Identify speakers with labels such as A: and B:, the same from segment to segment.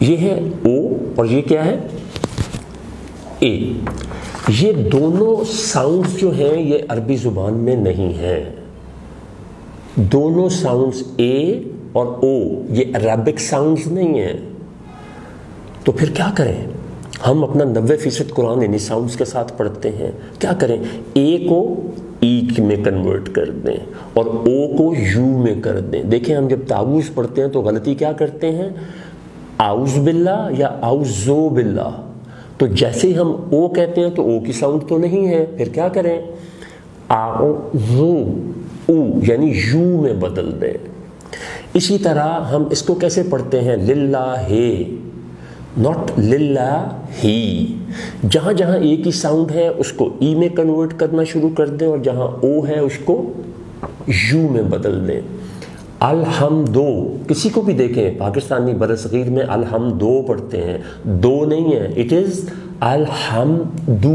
A: یہ ہے او اور یہ کیا ہے اے. یہ دونوں ساؤنڈز جو ہیں یہ عربی زبان میں نہیں ہیں. دونوں ساؤنڈز اے اور او یہ عربک ساؤنڈز نہیں ہیں. تو پھر کیا کریں؟ ہم اپنا 90% قرآن انہی ساؤنڈز کے ساتھ پڑھتے ہیں. کیا کریں؟ اے کو ای میں کنورٹ کر دیں اور او کو یو میں کر دیں. دیکھیں ہم جب تعوذ پڑھتے ہیں تو غلطی کیا کرتے ہیں؟ اعوذ باللہ یا اعوذو باللہ. تو جیسے ہی ہم او کہتے ہیں تو او کی ساؤنڈ تو نہیں ہے. پھر کیا کریں؟ اعوذو او یعنی یو میں بدل دیں. اسی طرح ہم اس کو کیسے پڑھتے ہیں؟ للہ ناٹ للہ ہی. جہاں جہاں اے کی ساؤنڈ ہے اس کو ای میں کنورٹ کرنا شروع کر دیں اور جہاں او ہے اس کو یو میں بدل دیں. الحمدو کسی کو بھی دیکھیں پاکستانی برصغیر میں الحمدو پڑھتے ہیں، دو نہیں ہے. اٹ از الحمدو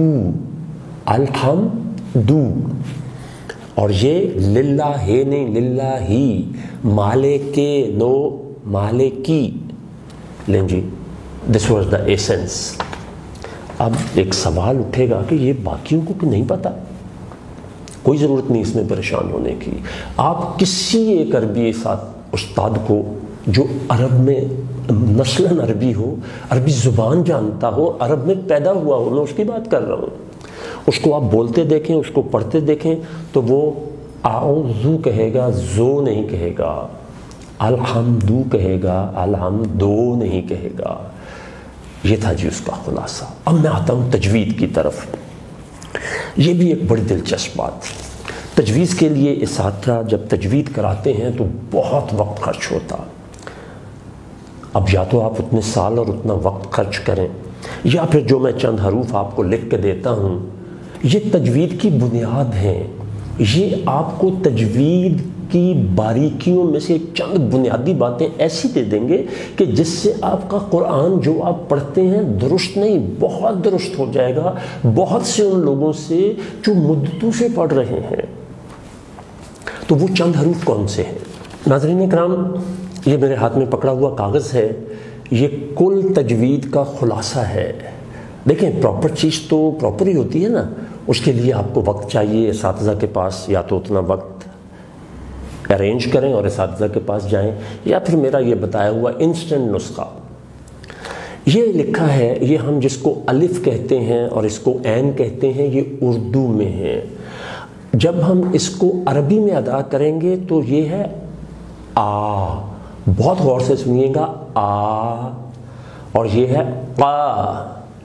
A: الحمدو. اور یہ للہ ہے نہیں للہ ہی. مالک نو مالکی. لیں جی دس واز دا ایسنس. اب ایک سوال اٹھے گا کہ یہ باقیوں کو نہیں پتا. کوئی ضرورت نہیں اس میں پریشان ہونے کی. آپ کسی ایک عربی استاد کو جو عرب میں نسلاً عربی ہو، عربی زبان جانتا ہو، عرب میں پیدا ہوا ہو، میں اس کی بات کر رہا ہوں، اس کو آپ بولتے دیکھیں، اس کو پڑھتے دیکھیں تو وہ اعوذو کہے گا، زو نہیں کہے گا. الحمدو کہے گا، الحمدو نہیں کہے گا. یہ تھا جی اس کا خلاصہ. اب میں آتا ہوں تجوید کی طرف. یہ بھی ایک بڑی دلچسپ بات. تجویز کے لیے اساتذہ جب تجوید کراتے ہیں تو بہت وقت خرچ ہوتا. اب یا تو آپ اتنے سال اور اتنا وقت خرچ کریں یا پھر جو میں چند حروف آپ کو لکھ کے دیتا ہوں یہ تجوید کی بنیاد ہیں. یہ آپ کو تجوید کی باریکیوں میں سے چند بنیادی باتیں ایسی دے دیں گے کہ جس سے آپ کا قرآن جو آپ پڑھتے ہیں درست نہیں بہت درست ہو جائے گا بہت سے ان لوگوں سے جو مدتوں سے پڑھ رہے ہیں. تو وہ چند حروف کون سے ہیں؟ ناظرین اکرام، یہ میرے ہاتھ میں پکڑا ہوا کاغذ ہے، یہ کل تجوید کا خلاصہ ہے. دیکھیں پراپر چیز تو پراپر ہی ہوتی ہے نا، اس کے لیے آپ کو وقت چاہیے. اساتذہ کے پاس یا تو اتنا وقت ارینج کریں اور اساتذہ کے پاس جائیں یا پھر میرا یہ بتایا ہوا انسٹنٹ نسخہ. یہ لکھا ہے، یہ ہم جس کو الف کہتے ہیں اور اس کو عین کہتے ہیں یہ اردو میں ہے. جب ہم اس کو عربی میں ادا کریں گے تو یہ ہے آ. بہت غور سے سنیے گا آ. اور یہ ہے قا.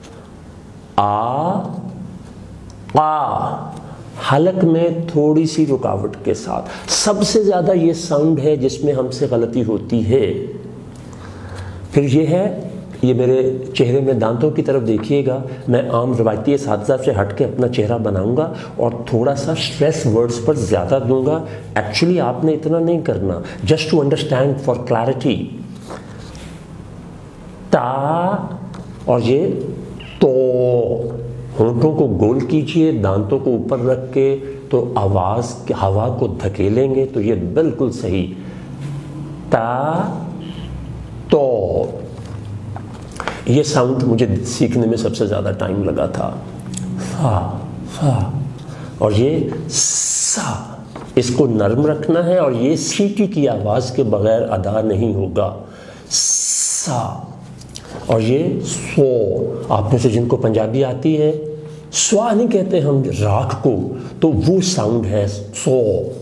A: آ قا. حلق میں تھوڑی سی رکاوٹ کے ساتھ. سب سے زیادہ یہ ساؤنڈ ہے جس میں ہم سے غلطی ہوتی ہے. پھر یہ ہے، یہ میرے چہرے میں دانتوں کی طرف دیکھیے گا. میں عام روایتی اساتذہ سے ہٹ کے اپنا چہرہ بناؤں گا اور تھوڑا سا اسٹریس ورڈز پر زیادہ دوں گا. ایکچولی آپ نے اتنا نہیں کرنا، just to understand for clarity. تا اور یہ تو. ہونٹوں کو گول کیجئے، دانتوں کو اوپر رکھ کے تو آواز ہوا کو دھکیلیں گے تو یہ بالکل صحیح. تا تو. یہ ساؤنڈ مجھے سیکھنے میں سب سے زیادہ ٹائم لگا تھا. فا فا. اور یہ سا. اس کو نرم رکھنا ہے اور یہ سیٹی کی آواز کے بغیر ادا نہیں ہوگا. سا. اور یہ سو. آپ میں سے جن کو پنجابی آتی ہے سوا نہیں کہتے ہم راکھ کو، تو وہ ساؤنڈ ہے سو.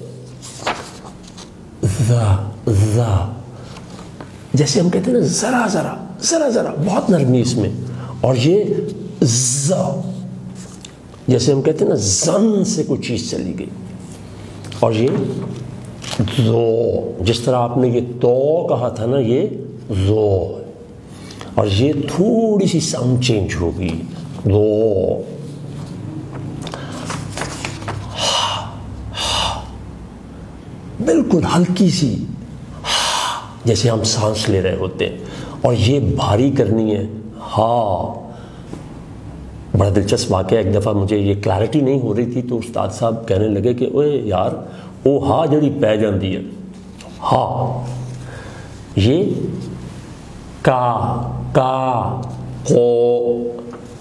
A: ذا ذا. جیسے ہم کہتے ہیں نا ذرا ذرا ذرا ذرا، بہت نرمی اس میں. اور یہ ذا، جیسے ہم کہتے ہیں نا زن سے کوئی چیز چلی گئی. اور یہ زو، جس طرح آپ نے یہ تو کہا تھا نا یہ زو. اور یہ تھوڑی سی ساؤنڈ چینج ہوگی زو. بالکل ہلکی سی جیسے ہم سانس لے رہے ہوتے ہیں. اور یہ بھاری کرنی ہے ہاں. بڑا دلچسپ واقعہ، ایک دفعہ مجھے یہ کلیئرٹی نہیں ہو رہی تھی تو استاد صاحب کہنے لگے کہ اوے یار او ہا جڑی پی جاندی ہے ہاں، یہ کا کو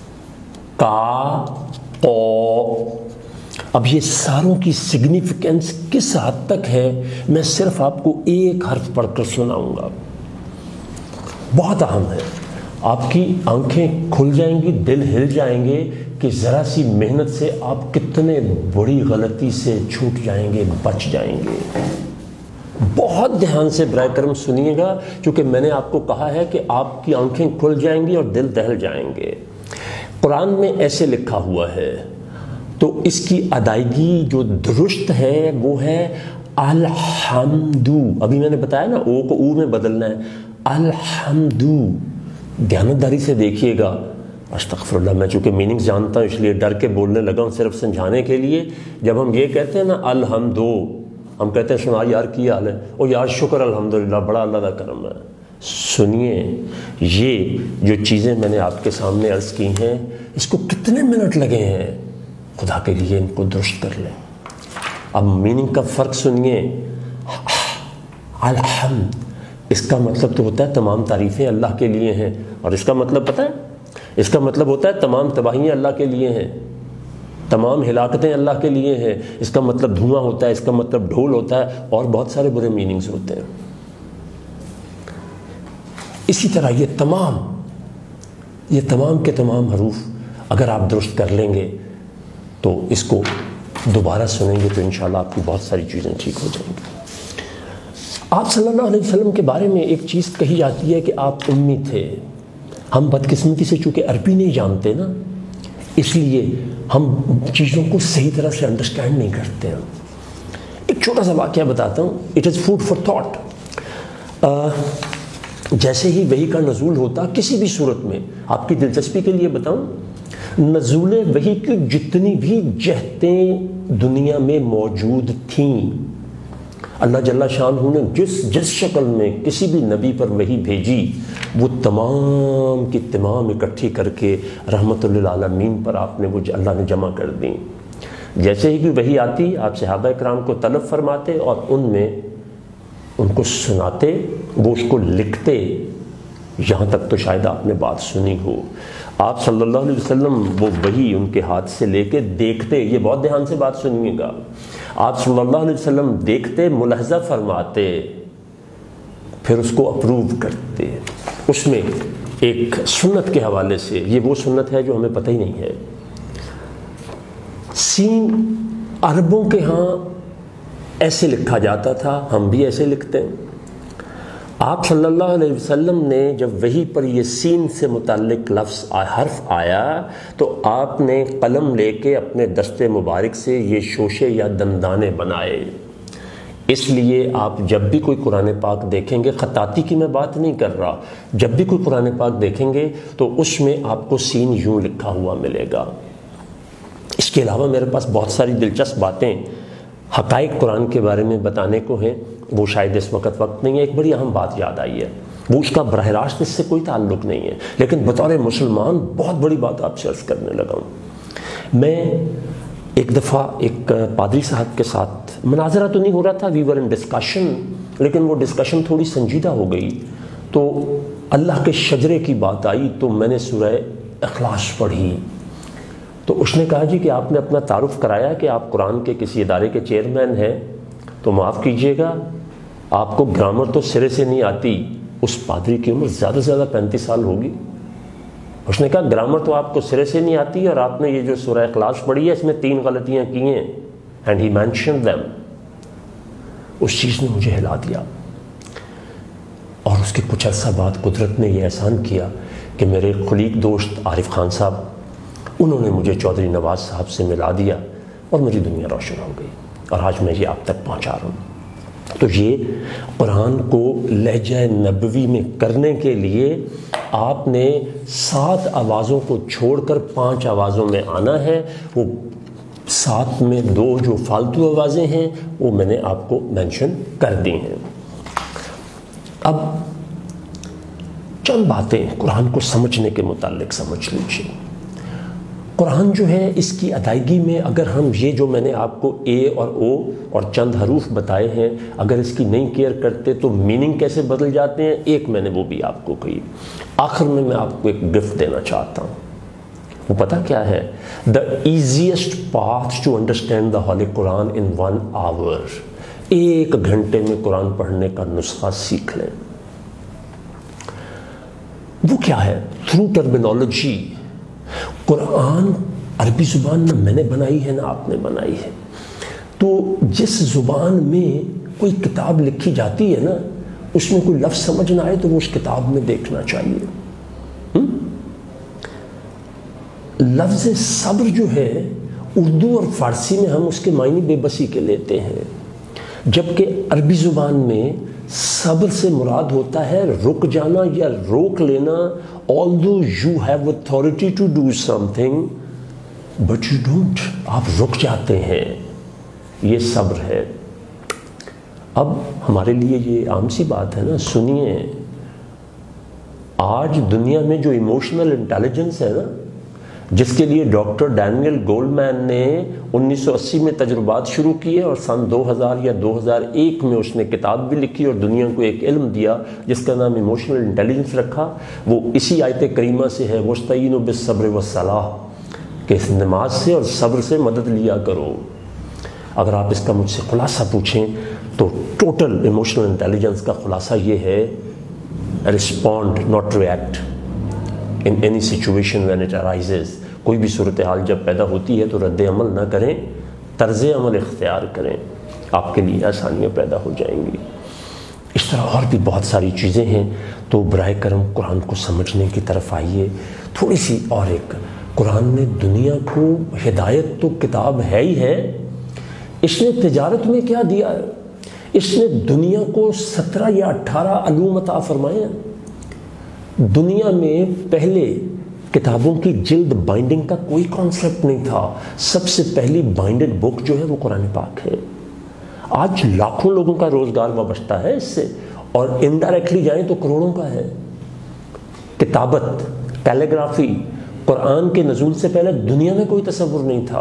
A: اب یہ ساروں کی سگنیفیکنس کس حد تک ہے میں صرف آپ کو ایک حرف پڑھ کر سناؤں گا، بہت اہم ہے. آپ کی آنکھیں کھل جائیں گی، دل ہل جائیں گے کہ ذرا سی محنت سے آپ کتنے بڑی غلطی سے چھوٹ جائیں گے، بچ جائیں گے. بہت دھیان سے برائے کرم سنیے گا، کیونکہ میں نے آپ کو کہا ہے کہ آپ کی آنکھیں کھل جائیں گی اور دل دہل جائیں گے. قرآن میں ایسے لکھا ہوا ہے تو اس کی ادائیگی جو درست ہے وہ ہے الحمدو. ابھی میں نے بتایا نا او کو او میں بدلنا ہے، الحمدو. دیانتداری سے دیکھیے گا. استغفر اللہ، میں چونکہ میننگز جانتا ہوں اس لیے ڈر کے بولنے لگا ہوں صرف سمجھانے کے لیے. جب ہم یہ کہتے ہیں نا الحمدو، ہم کہتے ہیں سنا یار کی حال ہے، او یار شکر الحمدللہ، بڑا اللہ کا کرم ہے. سنیے، یہ جو چیزیں میں نے آپ کے سامنے عرض کی ہیں اس کو کتنے منٹ لگے ہیں، خدا کے لیے ان کو درست کر لیں. اب میننگ کا فرق سنیے. الحمد، اس کا مطلب تو ہوتا ہے تمام تعریفیں اللہ کے لیے ہیں، اور اس کا مطلب پتہ ہے، اس کا مطلب ہوتا ہے تمام تباہیاں اللہ کے لیے ہیں، تمام ہلاکتیں اللہ کے لیے ہیں. اس کا مطلب دھواں ہوتا ہے، اس کا مطلب ڈھول ہوتا ہے، اور بہت سارے برے میننگز ہوتے ہیں. اسی طرح یہ تمام کے تمام حروف اگر آپ درست کر لیں گے تو اس کو دوبارہ سنیں گے تو انشاءاللہ آپ کی بہت ساری چیزیں ٹھیک ہو جائیں گی. آپ صلی اللہ علیہ وسلم کے بارے میں ایک چیز کہی جاتی ہے کہ آپ امی تھے. ہم بدقسمتی سے چونکہ عربی نہیں جانتے نا، اس لیے ہم چیزوں کو صحیح طرح سے انڈرسٹینڈ نہیں کرتے ہیں. ایک چھوٹا سا واقعہ بتاتا ہوں، it is food for thought. جیسے ہی وحی کا نزول ہوتا کسی بھی صورت میں، آپ کی دلچسپی کے لیے بتاؤں، نزول وحی کی جتنی بھی جہتیں دنیا میں موجود تھیں، اللہ جل شانہ نے جس شکل میں کسی بھی نبی پر وحی بھیجی وہ تمام کی تمام اکٹھی کر کے رحمت للعالمین پر آپ نے وہ اللہ نے جمع کر دیں. جیسے ہی بھی وحی آتی آپ صحابہ کرام کو طلب فرماتے اور ان کو سناتے، وہ اس کو لکھتے. یہاں تک تو شاید آپ نے بات سنی ہو، آپ صلی اللہ علیہ وسلم وہ وحی ان کے ہاتھ سے لے کے دیکھتے. یہ بہت دھیان سے بات سنیے گا. آپ صلی اللہ علیہ وسلم دیکھتے، ملاحظہ فرماتے، پھر اس کو اپروو کرتے. اس میں ایک سنت کے حوالے سے، یہ وہ سنت ہے جو ہمیں پتہ ہی نہیں ہے. سین عربوں کے ہاں ایسے لکھا جاتا تھا، ہم بھی ایسے لکھتے ہیں. آپ صلی اللہ علیہ وسلم نے جب وحی پر یہ سین سے متعلق لفظ حرف آیا تو آپ نے قلم لے کے اپنے دست مبارک سے یہ شوشے یا دندانے بنائے. اس لیے آپ جب بھی کوئی قرآن پاک دیکھیں گے، خطاطی کی میں بات نہیں کر رہا، جب بھی کوئی قرآن پاک دیکھیں گے تو اس میں آپ کو سین یوں لکھا ہوا ملے گا. اس کے علاوہ میرے پاس بہت ساری دلچسپ باتیں حقائق قرآن کے بارے میں بتانے کو ہیں، وہ شاید اس وقت نہیں ہے. ایک بڑی اہم بات یاد آئی ہے، وہ اس کا براہ راست اس سے کوئی تعلق نہیں ہے، لیکن بطور مسلمان بہت بڑی بات آپ سے عرض کرنے لگا ہوں. میں ایک دفعہ ایک پادری صاحب کے ساتھ مناظرہ تو نہیں ہو رہا تھا، وی ور ان ڈسکشن، لیکن وہ ڈسکشن تھوڑی سنجیدہ ہو گئی تو اللہ کے شجرے کی بات آئی تو میں نے سورہ اخلاص پڑھی. تو اس نے کہا جی کہ آپ نے اپنا تعارف کرایا کہ آپ قرآن کے کسی ادارے کے چیئرمین ہیں، تو معاف کیجئے گا آپ کو گرامر تو سرے سے نہیں آتی. اس پادری کی عمر زیادہ سے زیادہ 35 سال ہوگی. اس نے کہا گرامر تو آپ کو سرے سے نہیں آتی اور آپ نے یہ جو سورہ اخلاص پڑھی ہے اس میں 3 غلطیاں کی ہیں. And he mention them. اس چیز نے مجھے ہلا دیا. اور اس کے کچھ عرصہ بعد قدرت نے یہ احسان کیا کہ میرے خلیق دوست عارف خان صاحب، انہوں نے مجھے چودھری نواز صاحب سے ملا دیا اور میری دنیا روشن ہو گئی اور آج میں یہ آپ تک پہنچا رہا ہوں. تو یہ قرآن کو لہجہ نبوی میں کرنے کے لیے آپ نے 7 آوازوں کو چھوڑ کر 5 آوازوں میں آنا ہے. وہ 7 میں 2 جو فالتو آوازیں ہیں وہ میں نے آپ کو مینشن کر دی ہیں. اب چند باتیں قرآن کو سمجھنے کے متعلق سمجھ لیجیے. قرآن جو ہے اس کی ادائیگی میں اگر ہم یہ جو میں نے آپ کو اے اور او اور چند حروف بتائے ہیں اگر اس کی نہیں کیئر کرتے تو میننگ کیسے بدل جاتے ہیں، ایک میں نے وہ بھی آپ کو کہی۔ آخر میں آپ کو ایک گفٹ دینا چاہتا ہوں، وہ پتہ کیا ہے؟ The easiest path to understand the holy Quran in 1 hour. 1 گھنٹے میں قرآن پڑھنے کا نسخہ سیکھ لیں۔ وہ کیا ہے؟ Through terminology. قرآن عربی زبان نہ میں نے بنائی ہے نہ آپ نے بنائی ہے، تو جس زبان میں کوئی کتاب لکھی جاتی ہے نا، اس میں کوئی لفظ سمجھ نہ آئے تو وہ اس کتاب میں دیکھنا چاہیے۔ لفظ صبر جو ہے اردو اور فارسی میں ہم اس کے معنی بے بسی کے لیتے ہیں، جبکہ عربی زبان میں صبر سے مراد ہوتا ہے رک جانا یا روک لینا۔ although you have authority to do something but you don't، آپ رک جاتے ہیں، یہ صبر ہے۔ اب ہمارے لیے یہ عام سی بات ہے نا، سنیے، آج دنیا میں جو ایموشنل انٹیلیجنس ہے نا، جس کے لیے ڈاکٹر ڈینیل گولڈمین نے 1980 میں تجربات شروع کیے اور سن 2000 یا 2001 میں اس نے کتاب بھی لکھی اور دنیا کو ایک علم دیا جس کا نام ایموشنل انٹیلیجنس رکھا، وہ اسی آیت کریمہ سے ہے، وَاسْتَعِینُوا بِالصَّبْرِ وَالصَّلَاةِ، کہ اس نماز سے اور صبر سے مدد لیا کرو۔ اگر آپ اس کا مجھ سے خلاصہ پوچھیں تو ٹوٹل ایموشنل انٹیلیجنس کا خلاصہ یہ ہے، respond not react in any situation when it arises۔ کوئی بھی صورتحال جب پیدا ہوتی ہے تو رد عمل نہ کریں، طرز عمل اختیار کریں، آپ کے لیے آسانیاں پیدا ہو جائیں گی۔ اس طرح اور بھی بہت ساری چیزیں ہیں، تو براہ کرم قرآن کو سمجھنے کی طرف آئیے۔ تھوڑی سی اور ایک، قرآن نے دنیا کو ہدایت تو کتاب ہے ہی ہے، اس نے تجارت میں کیا دیا ہے؟ اس نے دنیا کو 17 یا 18 علوم عطا فرمائے ہیں۔ دنیا میں پہلے کتابوں کی جلد بائنڈنگ کا کوئی کانسیپٹ نہیں تھا، سب سے پہلی بائنڈڈ بک جو ہے وہ قرآن پاک ہے۔ آج لاکھوں لوگوں کا روزگار وابستہ ہے اس سے، اور انڈائریکٹلی جائیں تو کروڑوں کا ہے۔ کتابت، کیلیگرافی قرآن کے نزول سے پہلے دنیا میں کوئی تصور نہیں تھا۔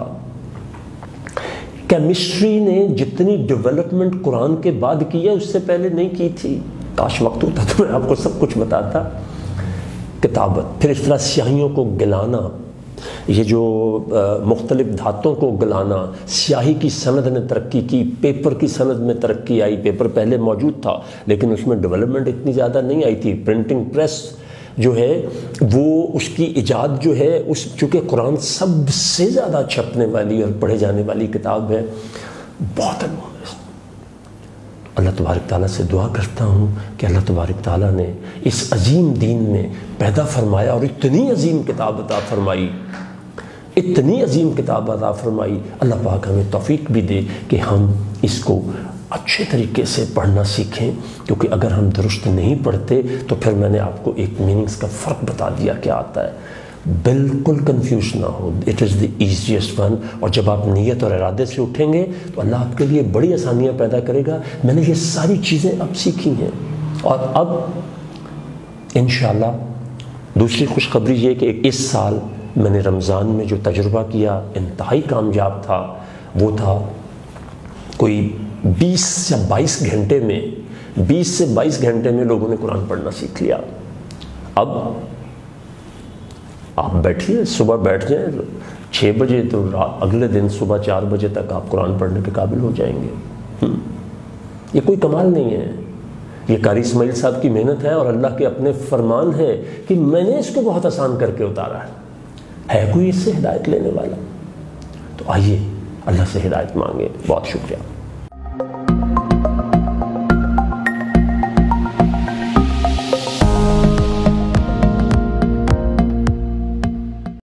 A: کیمسٹری نے جتنی ڈیولپمنٹ قرآن کے بعد کی ہے اس سے پہلے نہیں کی تھی۔ کاش وقت ہوتا تو میں آپ کو سب کچھ بتاتا۔ کتابت، پھر اس طرح سیاہیوں کو گلانا، یہ جو مختلف دھاتوں کو گلانا، سیاہی کی سند نے ترقی کی، پیپر کی سند میں ترقی آئی۔ پیپر پہلے موجود تھا لیکن اس میں ڈیولپمنٹ اتنی زیادہ نہیں آئی تھی۔ پرنٹنگ پریس جو ہے وہ اس کی ایجاد جو ہے، اس چونکہ قرآن سب سے زیادہ چھپنے والی اور پڑھے جانے والی کتاب ہے، بہت انمول ہے۔ اللہ تبارک تعالیٰ سے دعا کرتا ہوں کہ اللہ تبارک تعالیٰ نے اس عظیم دین میں پیدا فرمایا اور اتنی عظیم کتاب عطا فرمائی، اتنی عظیم کتاب عطا فرمائی، اللہ پاک ہمیں توفیق بھی دے کہ ہم اس کو اچھے طریقے سے پڑھنا سیکھیں، کیونکہ اگر ہم درست نہیں پڑھتے تو پھر میں نے آپ کو ایک میننگز کا فرق بتا دیا کیا آتا ہے، بالکل کنفیوز نہ ہو، it is the easiest one. اور جب آپ نیت اور ارادے سے اٹھیں گے تو اللہ آپ کے لیے بڑی آسانیاں پیدا کرے گا۔ میں نے یہ ساری چیزیں اب سیکھی ہیں، اور اب انشاءاللہ دوسری خوشخبری یہ کہ اس سال میں نے رمضان میں جو تجربہ کیا انتہائی کامیاب تھا، وہ تھا کوئی 20 یا 22 گھنٹے میں 20 سے 22 گھنٹے میں لوگوں نے قرآن پڑھنا سیکھ لیا۔ اب آپ بیٹھیے، صبح بیٹھ جائیں 6 بجے تو اگلے دن صبح 4 بجے تک آپ قرآن پڑھنے کے قابل ہو جائیں گے۔ یہ کوئی کمال نہیں ہے، یہ قاری اسماعیل صاحب کی محنت ہے اور اللہ کے اپنے فرمان ہے کہ میں نے اس کو بہت آسان کر کے اتارا ہے کوئی اس سے ہدایت لینے والا؟ تو آئیے اللہ سے ہدایت مانگے۔ بہت شکریہ۔